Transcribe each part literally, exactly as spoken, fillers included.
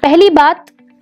पहली बात,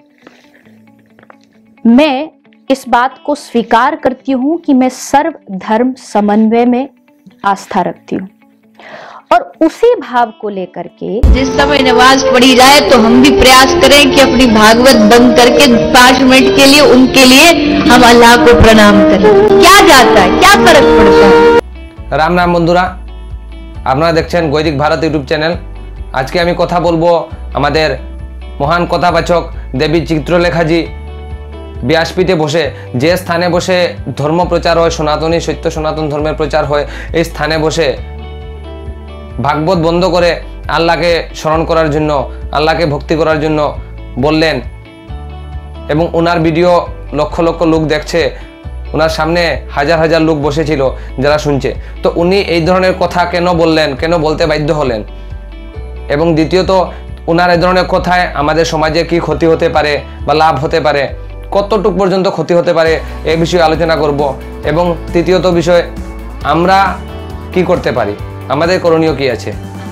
मैं इस बात को स्वीकार करती हूं कि मैं सर्व धर्म समन्वय में आस्था रखती हूं और उसी भाव को लेकर के जिस समय नमाज पढ़ी जाए तो हम भी प्रयास करें कि अपनी भागवत बंद करके पांच मिनट के लिए उनके लिए हम अल्लाह को प्रणाम करें। क्या जाता है, क्या फर्क पड़ता है। राम राम बंधुरा, आपनारा देखছেন গৈরিক भारत यूट्यूब चैनल। आज के आमी कथा बोलबो आमादेर महान कथावाचक देवी चित्रलेखाजी व्यासपीठे बसे जे स्थाने बसे धर्म प्रचार है, सनातनी सत्य सनातन धर्मेर प्रचार है, এই स्थाने बसे भागवत बंद करे आल्लाह के स्मरण करार जन्य, आल्लाह के भक्ति करार जन्य बोललेन एबं उनार भिडियो लक्ष लक्ष लोक देखছে, उनार सामने हजार हजार लोक बसेছিল যারা শুনছে। তো উনি এই ধরনের কথা কেন বললেন, কেন বলতে বাধ্য হলেন এবং দ্বিতীয়ত উনার এই ধরনের কথায় আমাদের সমাজে কি ক্ষতি হতে পারে বা লাভ হতে পারে, কতটুক পর্যন্ত ক্ষতি হতে পারে এই বিষয়ে আলোচনা করব এবং তৃতীয়ত বিষয় আমরা কি করতে পারি, আমাদের করণীয় কি আছে।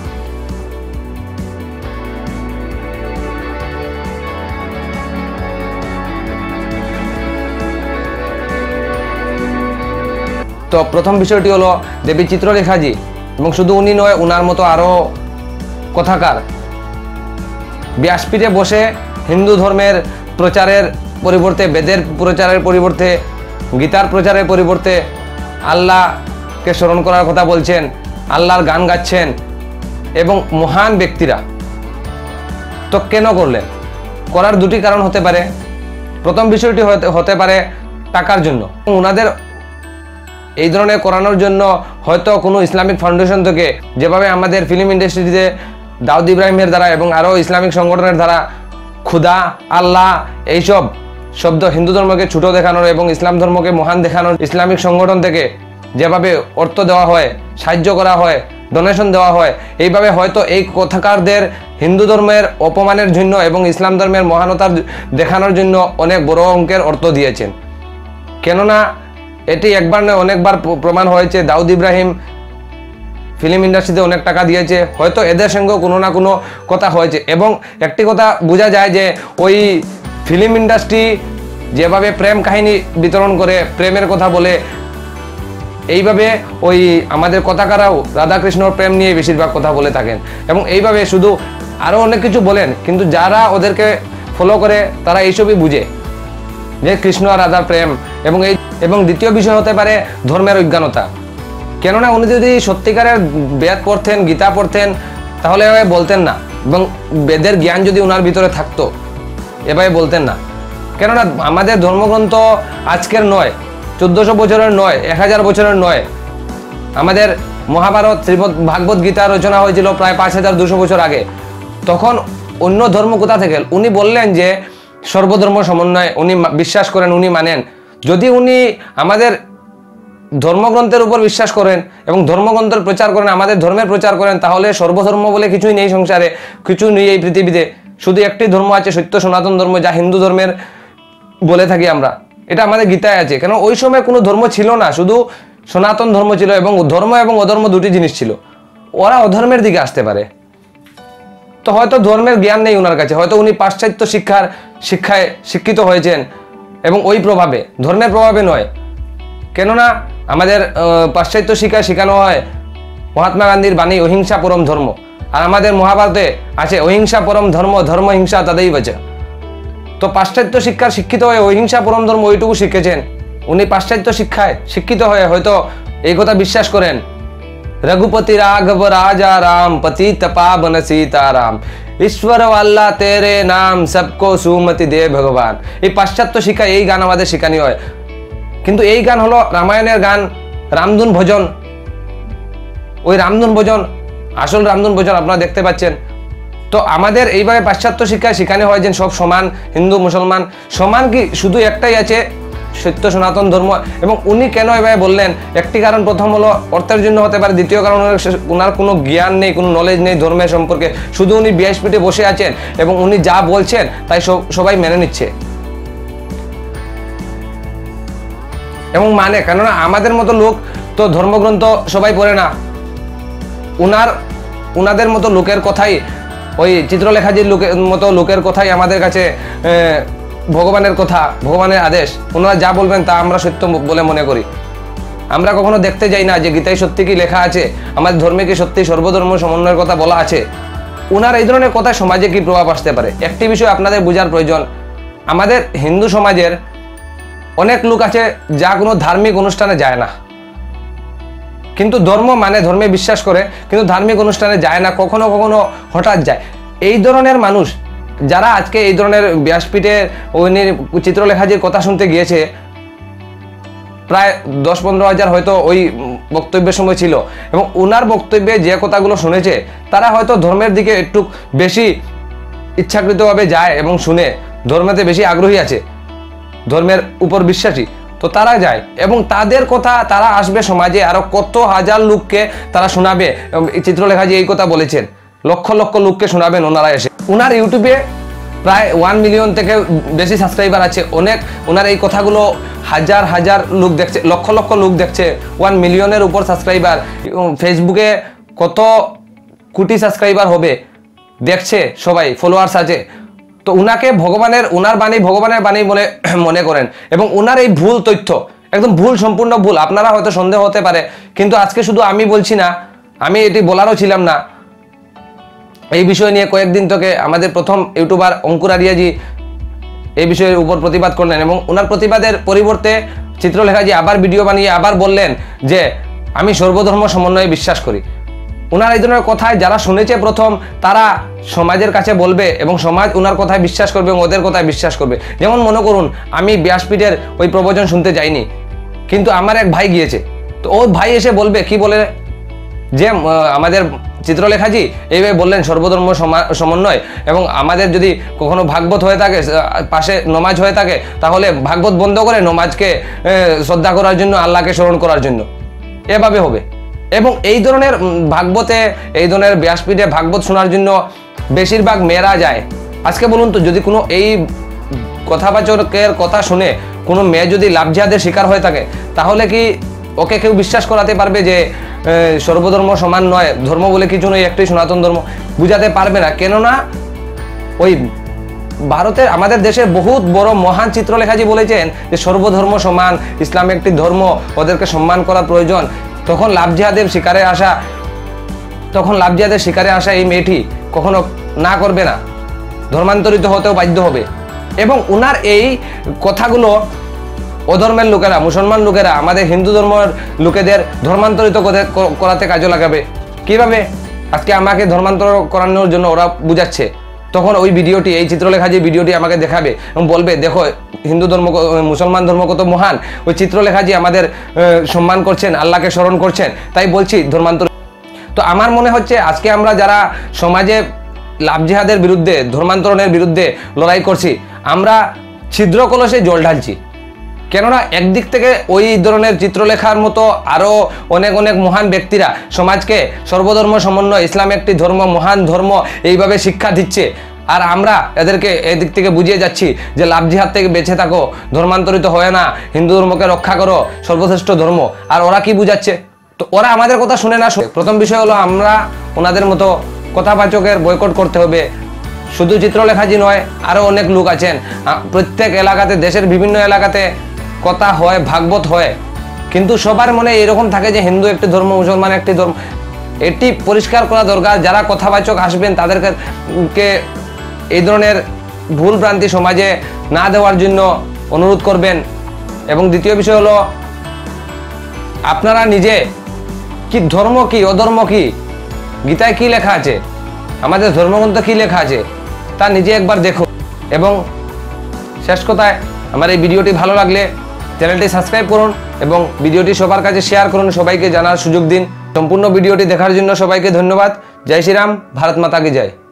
তো প্রথম বিষয়টি হলো দেবী চিত্রলেখাজি এবং শুধু উনি নয়, উনার মতো আরো কথাকার ব্যাসপীঠে বসে হিন্দু ধর্মের প্রচারের পরিবর্তে, বেদের প্রচারের পরিবর্তে, গীতার প্রচারের পরিবর্তে আল্লাহকে স্মরণ করার কথা বলছেন, আল্লাহর গান গাচ্ছেন এবং মহান ব্যক্তিরা। তো কেন করলেন? করার দুটি কারণ হতে পারে। প্রথম বিষয়টি হতে পারে টাকার জন্য। ওনাদের এই ধরনের করানোর জন্য হয়তো কোনো ইসলামিক ফাউন্ডেশন থেকে, যেভাবে আমাদের ফিল্ম ইন্ডাস্ট্রিতে দাউদ ইব্রাহিমের দ্বারা এবং আরও ইসলামিক সংগঠনের দ্বারা খুদা, আল্লাহ এইসব শব্দ হিন্দু ধর্মকে ছোট দেখানোর এবং ইসলাম ধর্মকে মহান দেখানোর ইসলামিক সংগঠন থেকে যেভাবে অর্থ দেওয়া হয়, সাহায্য করা হয়, ডোনেশন দেওয়া হয়, এইভাবে হয়তো এই কথাকারদের হিন্দু ধর্মের অপমানের জন্য এবং ইসলাম ধর্মের মহানতার দেখানোর জন্য অনেক বড় অঙ্কের অর্থ দিয়েছেন। কেননা এটি একবার নয় অনেকবার প্রমাণ হয়েছে, দাউদ ইব্রাহিম ফিল্ম ইন্ডাস্ট্রিতে অনেক টাকা দিয়েছে, হয়তো এদের সঙ্গেও কোনো না কোনো কথা হয়েছে। এবং একটি কথা বোঝা যায় যে ওই ফিল্ম ইন্ডাস্ট্রি যেভাবে প্রেম কাহিনী বিতরণ করে, প্রেমের কথা বলে, এইভাবে ওই আমাদের কথাকারাও রাধাকৃষ্ণর প্রেম নিয়ে বেশিরভাগ কথা বলে থাকেন এবং এইভাবে শুধু আরও অনেক কিছু বলেন, কিন্তু যারা ওদেরকে ফলো করে তারা এইসবই বুঝে যে কৃষ্ণ আর রাধার প্রেম। এবং এই এবং দ্বিতীয় বিষয় হতে পারে ধর্মের অজ্ঞানতা। কেননা উনি যদি সত্যিকারের বেদ পড়তেন, গীতা পড়তেন, তাহলে এভাবে বলতেন না এবং বেদের জ্ঞান যদি ওনার ভিতরে থাকতো এভাবে বলতেন না। কেননা আমাদের ধর্মগ্রন্থ আজকের নয়, চোদ্দশো বছরের নয়, এক হাজার বছরের নয়। আমাদের মহাভারত, শ্রীমদ্ ভাগবত গীতা রচনা হয়েছিল প্রায় পাঁচ হাজার দুশো বছর আগে। তখন অন্য ধর্ম কোথা থেকে? উনি বললেন যে সর্বধর্ম সমন্বয় উনি বিশ্বাস করেন, উনি মানেন। যদি উনি আমাদের ধর্মগ্রন্থের উপর বিশ্বাস করেন এবং ধর্মগ্রন্থের প্রচার করেন, আমাদের ধর্মের প্রচার করেন, তাহলে সর্বধর্ম বলে কিছুই নেই সংসারে, কিছু নেই এই পৃথিবীতে। শুধু একটি ধর্ম আছে, সত্য সনাতন ধর্ম, যা হিন্দু ধর্মের বলে থাকি আমরা। এটা আমাদের গীতায় আছে। কেন ওই সময় কোনো ধর্ম ছিল না, শুধু সনাতন ধর্ম ছিল এবং ধর্ম এবং অধর্ম দুটি জিনিস ছিল। ওরা অধর্মের দিকে আসতে পারে। তো হয়তো ধর্মের জ্ঞান নেই ওনার কাছে, হয়তো উনি পাশ্চাত্য শিক্ষার শিক্ষায় শিক্ষিত হয়েছেন এবং ওই প্রভাবে, ধর্মের প্রভাবে নয়। কেননা আমাদের পাশ্চাত্য শিক্ষায় শেখানো হয় মহাত্মা গান্ধীর বাণী অহিংসা পরম ধর্ম, আর আমাদের মহাভারতে আছে অহিংসা পরম ধর্ম, ধর্ম হিংসা তাদেই বাঁচা। তো পাশ্চাত্য শিক্ষার শিক্ষিত হয়ে অহিংসা পরম ধর্ম ওইটুকু শিখেছেন। উনি পাশ্চাত্য শিক্ষায় শিক্ষিত হয়ে হয়তো এই কথা বিশ্বাস করেন, रघुपति राघव राजा राम पतित पावन सीताराम ईश्वर वाल्ला तेरे नाम सबको सुमति दे भगवान। এই পাশ্চাত্য শিক্ষা এই গান আমাদের শেখানি হয়, কিন্তু এই গান হলো রামায়ণের গান, রামধুন ভজন। ওই রামধুন ভজন, আসল রামধুন ভজন আপনারা দেখতে পাচ্ছেন। তো আমাদের এইভাবে পাশ্চাত্য শিক্ষায় শেখানো হয় যে সব সমান, হিন্দু মুসলমান সমান। কি শুধু একটাই আছে, সত্য সনাতন ধর্ম। এবং উনি কেন এভাবে বললেন? একটি কারণ, প্রথম হলো অর্থের জন্য হতে পারে, দ্বিতীয় কারণ হলো ওনার কোনো জ্ঞান নেই, কোনো নলেজ নেই ধর্মের সম্পর্কে। শুধু উনি ব্যাসপীঠে বসে আছেন এবং উনি যা বলছেন তাই সবাই মেনে নিচ্ছে এবং মানে। কেননা আমাদের মতো লোক তো ধর্মগ্রন্থ সবাই পড়ে না, উনার উনাদের মতো লোকের কথাই ওই চিত্রলেখাজির লোকের মতো লোকের কথাই আমাদের কাছে ভগবানের কথা, ভগবানের আদেশ, ওনারা যা বলবেন তা আমরা সত্য বলে মনে করি। আমরা কখনো দেখতে যাই না যে গীতায় সত্যি কি লেখা আছে, আমাদের ধর্মে কি সত্যি সর্বধর্ম সমন্বয়ের কথা বলা আছে। ওনার এই ধরনের কথা সমাজে কি প্রভাব আসতে পারে। একটি বিষয় আপনাদের বোঝার প্রয়োজন, আমাদের হিন্দু সমাজের অনেক লোক আছে যা কোনো ধার্মিক অনুষ্ঠানে যায় না, কিন্তু ধর্ম মানে ধর্মে বিশ্বাস করে, কিন্তু ধার্মিক অনুষ্ঠানে যায় না, কখনো কখনো হঠাৎ যায়। এই ধরনের মানুষ যারা আজকে এই ধরনের ব্যাসপীঠে উনি চিত্রলেখাজির কথা শুনতে গিয়েছে, প্রায় দশ পনেরো হাজার হয়তো ওই বক্তব্যের সময় ছিল, এবং ওনার বক্তব্যে যে কথাগুলো শুনেছে তারা হয়তো ধর্মের দিকে একটু বেশি ইচ্ছাকৃতভাবে যায় এবং শুনে, ধর্মেতে বেশি আগ্রহী আছে, ধর্মের উপর বিশ্বাসী, তো তারা যায় এবং তাদের কথা তারা আসবে সমাজে, আরো কত হাজার লোককে তারা শোনাবে। চিত্রলেখাজি এই কথা বলেছেন, লক্ষ লক্ষ লোককে শোনাবেন ওনারা এসে। ওনার ইউটিউবে প্রায় ওয়ান মিলিয়ন থেকে বেশি সাবস্ক্রাইবার আছে, অনেক ওনার এই কথাগুলো হাজার হাজার লোক দেখছে, লক্ষ লক্ষ লোক দেখছে, ওয়ান মিলিয়নের উপর সাবস্ক্রাইবার। ফেসবুকে কত কোটি সাবস্ক্রাইবার হবে দেখছে সবাই, ফলোয়ার্স আছে। তো উনাকে ভগবানের, উনার বাণী ভগবানের বাণী বলে মনে করেন, এবং উনার এই ভুল তথ্য, একদম ভুল, সম্পূর্ণ ভুল, আপনারা হয়তো সন্দেহ হতে পারে, কিন্তু আজকে শুধু আমি বলছি না, আমি এটি বলারও ছিলাম না। এই বিষয় নিয়ে কয়েকদিন থেকে আমাদের প্রথম ইউটিউবার অঙ্কুর আরিয়াজি এই বিষয়ের উপর প্রতিবাদ করলেন, এবং ওনার প্রতিবাদের পরিবর্তে চিত্রলেখাজি আবার ভিডিও বানিয়ে আবার বললেন যে আমি সর্বধর্ম সমন্বয়ে বিশ্বাস করি। ওনার এই ধরনের কথায় যারা শুনেছে প্রথম, তারা সমাজের কাছে বলবে এবং সমাজ ওনার কথায় বিশ্বাস করবে এবং ওদের কথায় বিশ্বাস করবে। যেমন মনে করুন, আমি ব্যাসপীঠের ওই প্রবচন শুনতে যাইনি, কিন্তু আমার এক ভাই গিয়েছে, তো ও ভাই এসে বলবে কি বলে, যে আমাদের চিত্রলেখাজি এইভাবে বললেন সর্বধর্ম সমন্বয়, এবং আমাদের যদি কখনো ভাগবত হয়ে থাকে, পাশে নমাজ হয়ে থাকে, তাহলে ভাগবত বন্ধ করে নমাজকে শ্রদ্ধা করার জন্য, আল্লাহকে স্মরণ করার জন্য, এভাবে হবে। এবং এই ধরনের ভাগবতে, এই ধরনের ব্যাসপীঠে ভাগবত শোনার জন্য বেশিরভাগ মেয়েরা যায়। আজকে বলুন তো, যদি কোনো এই কথাবাচকের কথা শুনে কোনো মেয়ে যদি লাভজিহাদের শিকার হয়ে থাকে, তাহলে কি ওকে কেউ বিশ্বাস করাতে পারবে যে সর্বধর্ম সমান নয়, ধর্ম বলে কিছু নয়, একটি সনাতন ধর্ম? বুঝাতে পারবে না। কেননা ওই ভারতের, আমাদের দেশের বহুত বড় মহান চিত্রলেখাজি বলেছেন যে সর্বধর্ম সমান, ইসলাম একটি ধর্ম, ওদেরকে সম্মান করা প্রয়োজন। তখন লাভজিহাদের শিকারে আসা, তখন লাভজিহাদের শিকারে আসা এই মেয়েটি কখনো না করবে না, ধর্মান্তরিত হতেও বাধ্য হবে। এবং ওনার এই কথাগুলো অধর্মের লোকেরা, মুসলমান লোকেরা, আমাদের হিন্দু ধর্মের লোকেদের ধর্মান্তরিত করাতে কাজে লাগাবে। কিভাবে? আজকে আমাকে ধর্মান্তর করানোর জন্য ওরা বুঝাচ্ছে, তখন ওই ভিডিওটি, এই চিত্রলেখাজির ভিডিওটি আমাকে দেখাবে এবং বলবে দেখো হিন্দু ধর্ম, মুসলমান ধর্ম কত মহান, ওই চিত্রলেখাজি আমাদের সম্মান করছেন, আল্লাহকে স্মরণ করছেন, তাই বলছি ধর্মান্তর। তো আমার মনে হচ্ছে আজকে আমরা যারা সমাজে লাভজিহাদের বিরুদ্ধে, ধর্মান্তরণের বিরুদ্ধে লড়াই করছি, আমরা ছিদ্র কলসে জল ঢালছি। কেননা একদিক থেকে ওই ধরনের চিত্রলেখার মতো আরও অনেক অনেক মহান ব্যক্তিরা সমাজকে সর্বধর্ম সমন্বয়, ইসলাম একটি ধর্ম, মহান ধর্ম, এইভাবে শিক্ষা দিচ্ছে, আর আমরা এদেরকে এদিক থেকে বুঝিয়ে যাচ্ছি যে লাভজিহাদ থেকে বেঁচে থাকো, ধর্মান্তরিত হয় না, হিন্দু ধর্মকে রক্ষা করো, সর্বশ্রেষ্ঠ ধর্ম। আর ওরা কি বুঝাচ্ছে? তো ওরা আমাদের কথা শুনে না। প্রথম বিষয় হলো আমরা ওনাদের মতো কথাবাচকের বয়কট করতে হবে। শুধু চিত্রলেখাজি নয়, আরও অনেক লোক আছেন, প্রত্যেক এলাকাতে, দেশের বিভিন্ন এলাকাতে কথা হয়, ভাগবত হয়, কিন্তু সবার মনে এরকম থাকে যে হিন্দু একটি ধর্ম, মুসলমান একটি ধর্ম। এটি পরিষ্কার করা দরকার। যারা কথাবাচক আসবেন তাদেরকে এই ধরনের ভুল ভ্রান্তি সমাজে না দেওয়ার জন্য অনুরোধ করবেন। এবং দ্বিতীয় বিষয় হলো, আপনারা নিজে কি ধর্ম কি, অধর্ম কি, গীতায় কি লেখা আছে, আমাদের ধর্মগ্রন্থে কি লেখা আছে, তা নিজে একবার দেখুন। এবং শেষ কথায়, আমার এই ভিডিওটি ভালো লাগলে চ্যানেলটি সাবস্ক্রাইব করুন এবং ভিডিওটি সবার কাছে শেয়ার করুন, সবাইকে জানার সুযোগ দিন। সম্পূর্ণ ভিডিওটি দেখার জন্য সবাইকে ধন্যবাদ। জয় শ্রীরাম, ভারত মাতা কি জয়।